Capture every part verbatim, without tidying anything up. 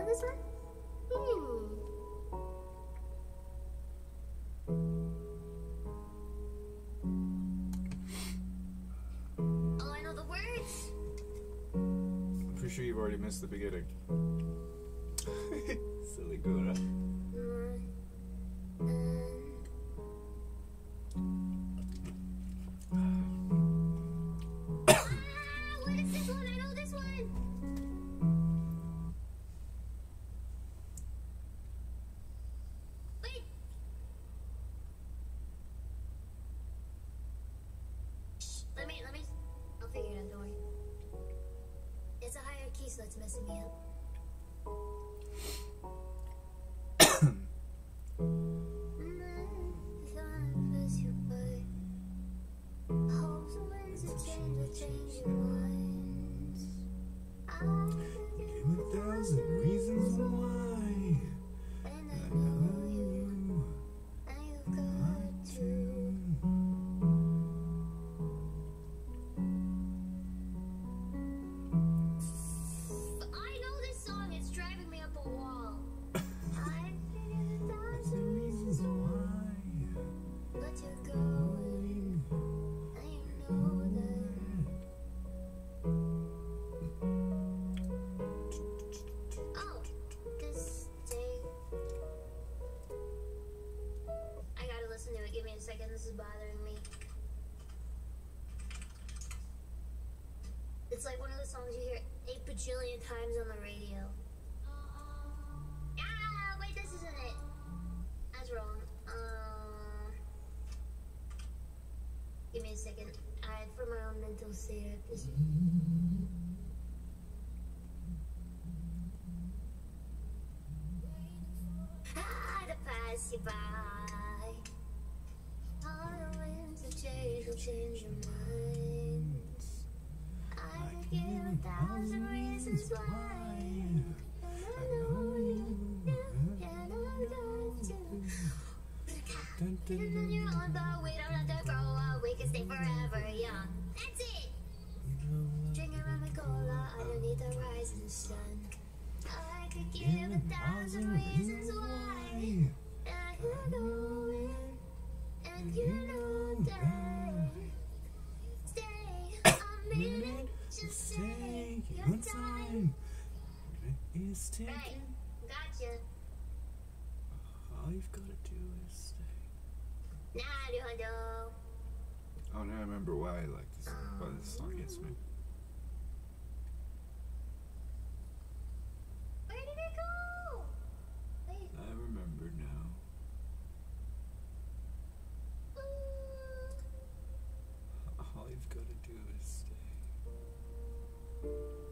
know this one? Hmm. Oh, I know the words. I'm pretty sure you've already missed the beginning. Silly Gura. What is this one? I know this one. Wait. Let me, let me, I'll figure it out, don't worry. It's a higher key, so that's messing me up. Change your minds. Give a thousand reasons why. And I know you, and you've got to. I know this song, it's driving me up a wall. I figured a thousand reasons why. But you're going, and you know that. Oh, this day. I gotta listen to it. Give me a second. This is bothering me. It's like one of the songs you hear eight bajillion times on the radio. Ah, wait, this isn't it. That's wrong. Uh, give me a second. I, for my own mental state, this. Ah, to pass you by. All the winds of change will change your minds. I could give a thousand reasons why. And I know you, and I got to. And then you're on the way, don't have to grow up. We can stay forever young. That's it. Drinking rum and cola underneath the rising sun. I could give a thousand reasons why. And you know it, and you know that. Stay a minute, just say your time. Is taken. Right, gotcha. All you've got to do is stay. Nah, do do. Oh, now I remember why I like this. Why this song gets me. Where did it go? Wait. I remember now. All you've got to do is stay.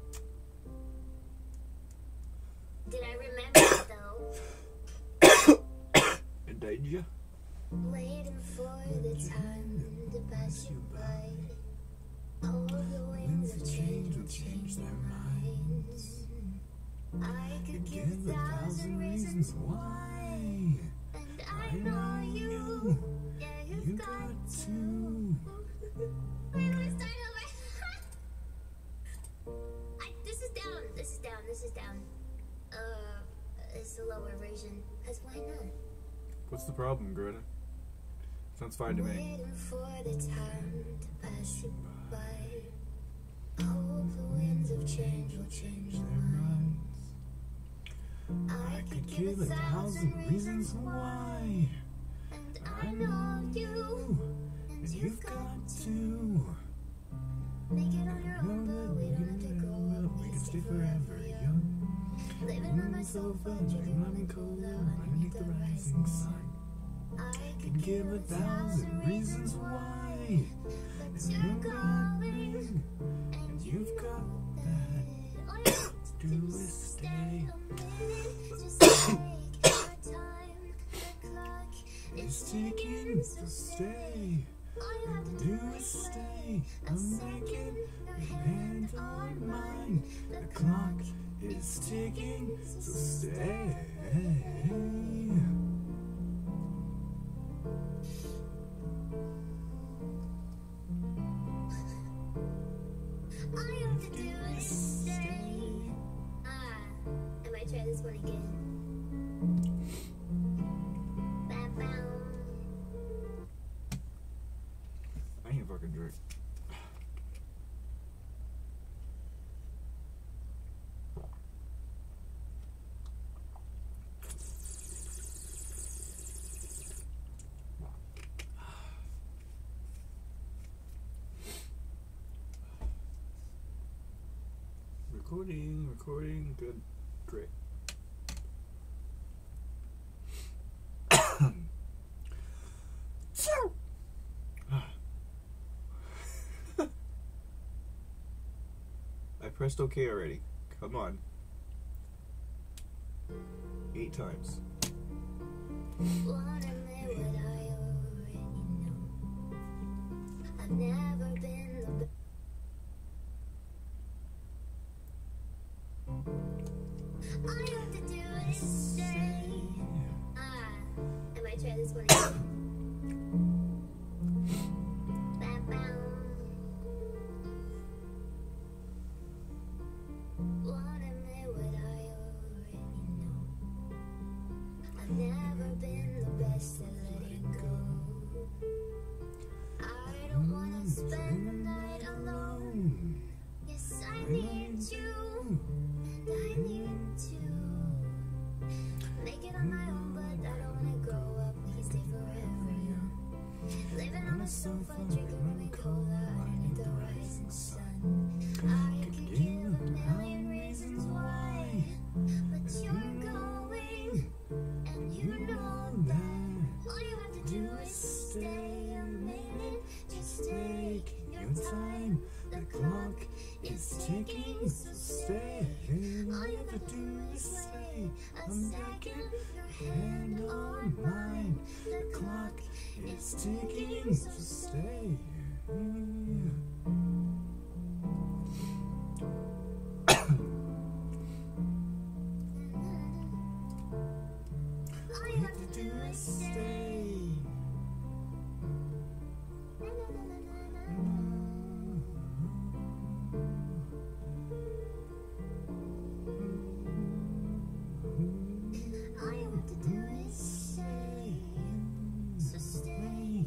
Did I remember it though? And did ya? Waiting for the time to pass you by. All the winds of change will change their minds. I could give a thousand reasons why. And I know you. Yeah, you've got to. Wait, let me start over. I, this is down. This is down. This is down. Uh, it's the lower version. Cause why not? What's the problem, Greta? Sounds fine to me. Waiting for the time to pass you by. Hope the winds of change will change their minds. I could give a thousand reasons why. And I know you. And you've got to. Make it on your own, but we don't have to grow up. We can stay forever young. Living on my sofa, drinking rum and cola underneath the rising sun. I could give a thousand reasons why, but you're going, and you've got that. All you have to do is stay a minute, just take your time. The clock is ticking, so stay. All you have to do is stay. I'm making your hand on mine. The clock is ticking, so stay. All you have to do is stay. Ah, am I try this one again. Bam, bam. I need a fucking drink. Recording, recording, good, great. I pressed OK already. Come on. Eight times. Wanna admit what I already know. I've never been the best. All you have to do is stay. Ah, I might try this one again. Bam, bam. Wanna admit what I already know. I've never been the best at letting go. I don't wanna spend the night alone. Yes, I need you. I need to make it on my own, but I don't wanna grow up. We can stay forever young. Living on a sofa, drinking rum cola underneath the rising sun. I could give a million reasons why, but you're going, and you know that. All you have to do is stay a minute. Just take your time. The clock is ticking, so stay. All you have to do is say a second, your hand on mine. The clock is ticking, so stay. All you have to do is stay. All you have to do is stay. So stay.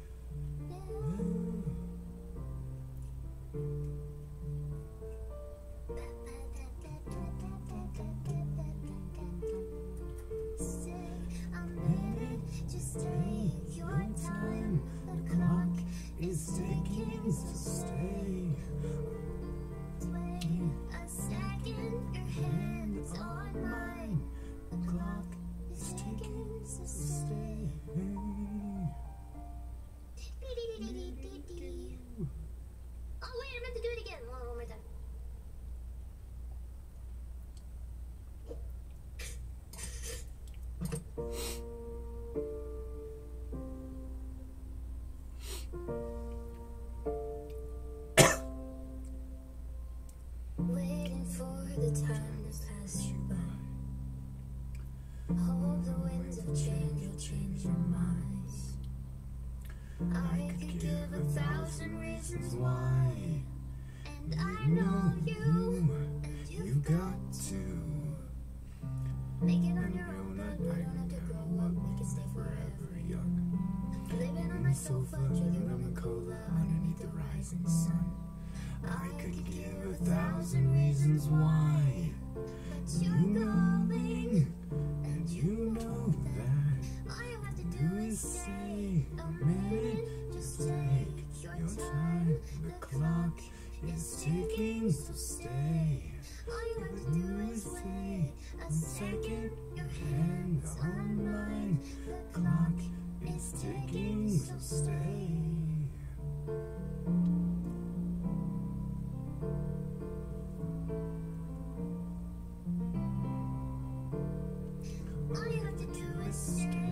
Stay a minute, just take your time. The clock is ticking, so stay. Wait a second, your hand's on mine. The clock is ticking, so stay. Oh wait, I meant to do it again. One, one more time. Waiting for the time to pass you by. Hope the winds of change will change your minds. I could give a thousand reasons why, and I know you, and you've got to make it on your own, but we don't have to grow up. We can stay forever young. Living on my sofa, drinking rum and cola underneath the rising sun. I could give a thousand reasons why, but you're going, and you know that. All you have to do is stay a minute, just take your time. The clock is ticking, so stay. All you have to do is wait a second, your hand's on mine. The clock is ticking, so stay. All you have to do is stay.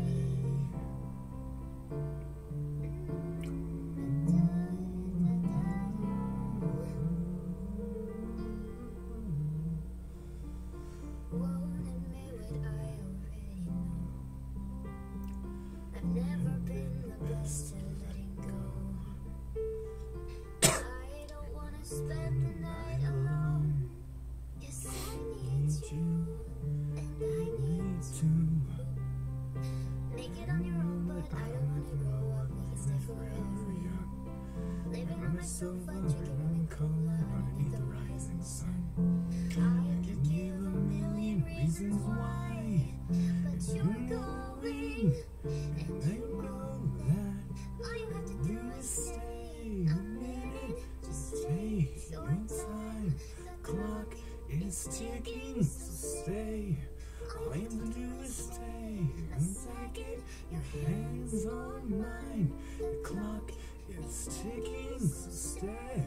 Won't admit what I already know. I've never been the best at letting go. is ticking, so stay. All you have to do is stay a second. Your hands on mine. The clock is ticking, so stay.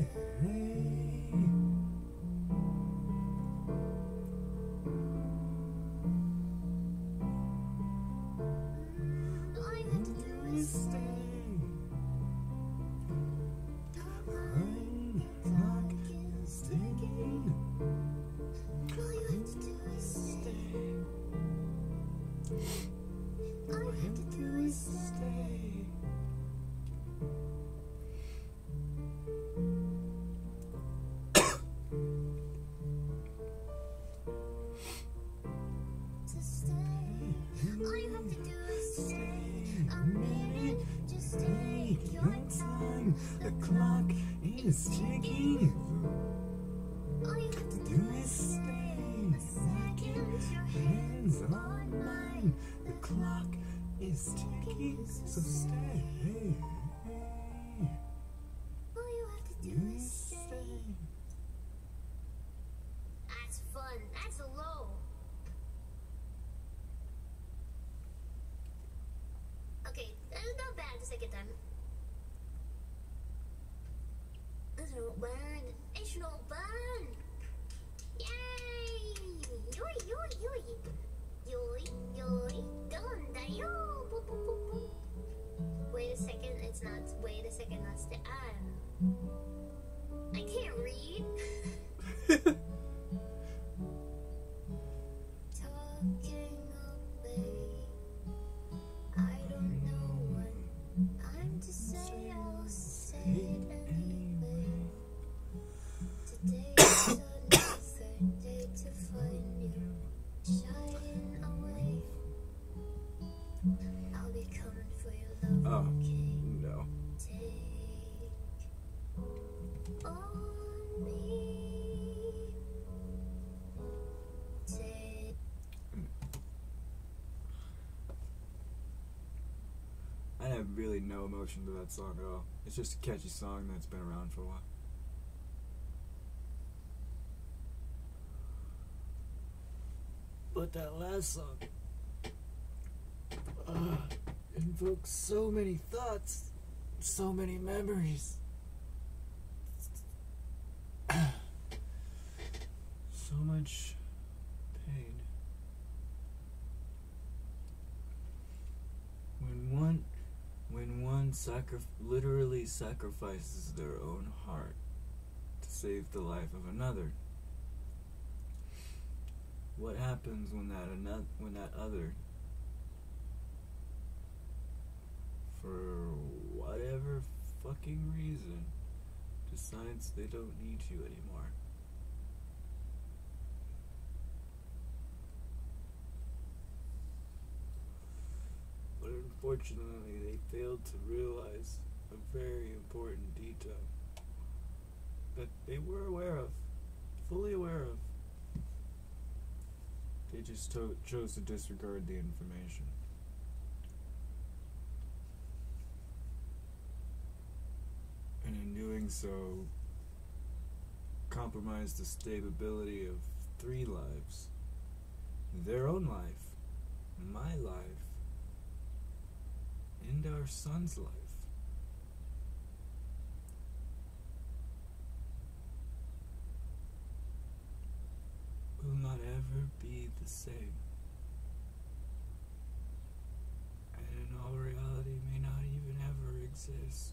All you have to do is Stay. Time, The clock is ticking. all you have to do is stay. All you have to do is stay. To stay. All you have to do is stay a minute. Just take your time. The clock is ticking. All you have to Do do is is stay stay a second. Your hands hands on on mine. mine. The clock is ticking, so stay. All you have to Do do is is stay. stay. That's fun. That's low. Okay, that's not bad the second time. That's not bad. It's not bad. Yay! Yoi, yoi, yoi. Yoi, yoi. Gandayo. Boop, boop, boop, boop. Wait a second, it's not. Wait a second, that's the ad. I can't read. Talking away. I don't know what I'm to say. I'll say it anyway. Today is another day to find you shining away. I'll be coming for your love. Oh, Okay, no. take on me. Take. I have really no emotion to that song at all. It's just a catchy song that's been around for a while. But that last song uh, invokes so many thoughts, so many memories. So much pain. When one when one sacri- literally sacrifices their own heart to save the life of another, what happens when that ano- when that other, for whatever fucking reason, decides they don't need you anymore? But unfortunately, they failed to realize a very important detail that they were aware of, fully aware of. They just to- chose to disregard the information. And in doing so, compromised the stability of three lives. Their own life, my life, and our son's life. Will not ever be the same. And in all reality may not even ever exist.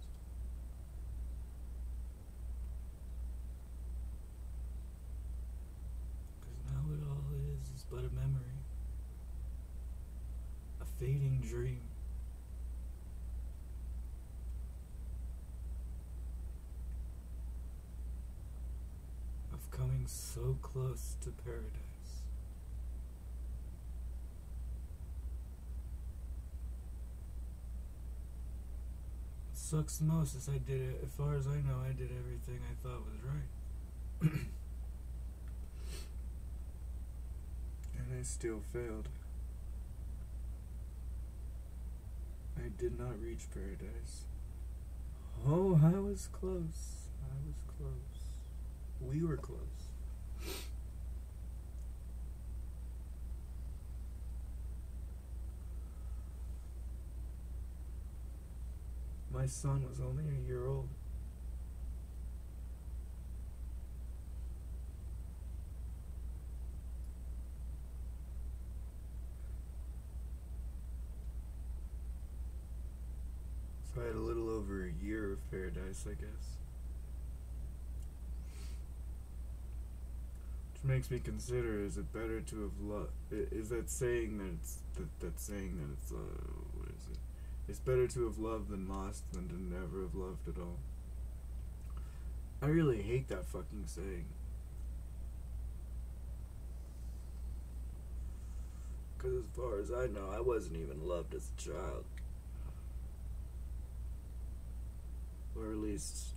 Because now it all is is but a memory. A fading dream. Of coming so close to paradise. What sucks the most is I did it, as far as I know, I did everything I thought was right. And I still failed. I did not reach paradise. Oh, I was close. I was close. We were close. my son was only a year old. So I had a little over a year of paradise, I guess. Which makes me consider, is it better to have loved, is that saying that it's, that, that saying that it's, uh, what is it? It's better to have loved than lost than to never have loved at all. I really hate that fucking saying. Because as far as I know, I wasn't even loved as a child. Or at least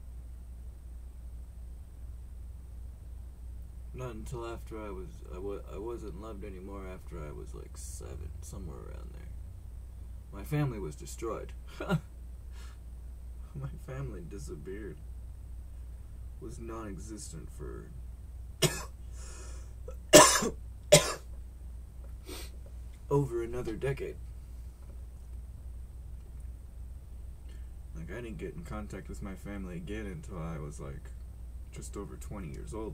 not until after I was I, wa I wasn't loved anymore after I was like seven, somewhere around there. My family was destroyed. My family disappeared. Was non-existent for over another decade. Like, I didn't get in contact with my family again until I was like just over twenty years old.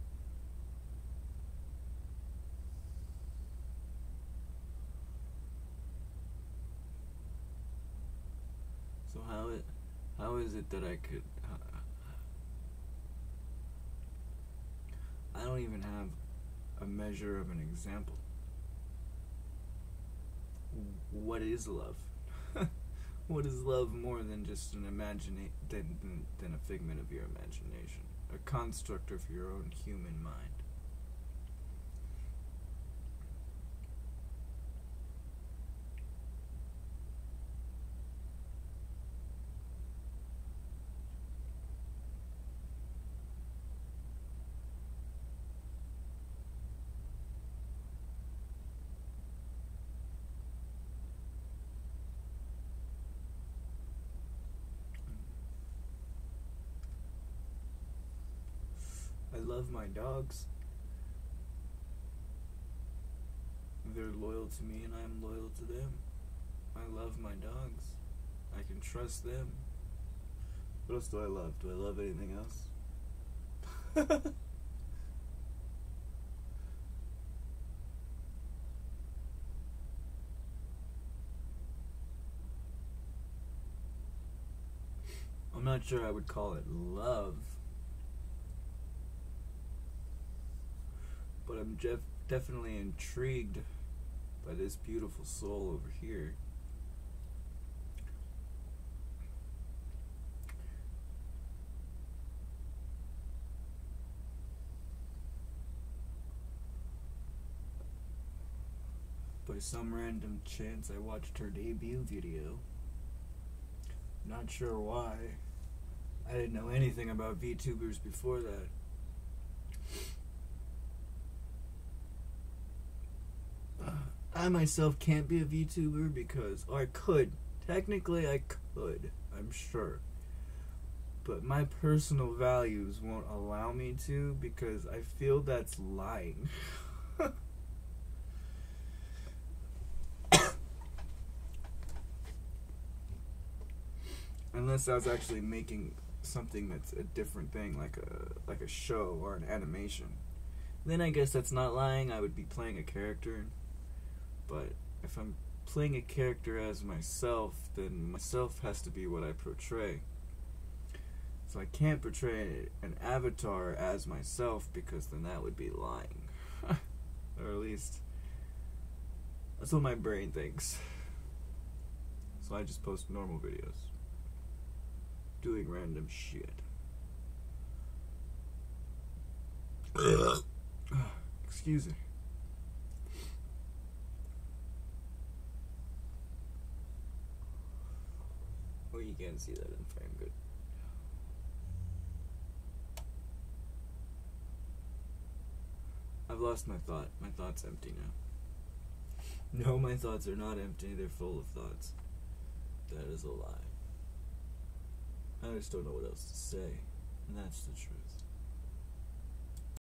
So how it how is it that I could uh, I don't even have a measure of an example. What is love? What is love more than just an imagina- than, than, than a figment of your imagination, a construct of your own human mind? I love my dogs. They're loyal to me and I'm loyal to them. I love my dogs. I can trust them. What else do I love? Do I love anything else? I'm not sure I would call it love. But I'm def definitely intrigued by this beautiful soul over here. By some random chance, I watched her debut video. Not sure why. I didn't know anything about VTubers before that. I myself can't be a VTuber because, or I could, technically I could, I'm sure. But my personal values won't allow me to because I feel that's lying. Unless I was actually making something that's a different thing, like a like a show or an animation. Then I guess that's not lying, I would be playing a character. But if I'm playing a character as myself, then myself has to be what I portray. So I can't portray an avatar as myself because then that would be lying. Or at least, that's what my brain thinks. So I just post normal videos. Doing random shit. Excuse me. Oh, you can't see that in frame, good. I've lost my thought. My thought's empty now. No, my thoughts are not empty, they're full of thoughts. That is a lie. I just don't know what else to say, and that's the truth.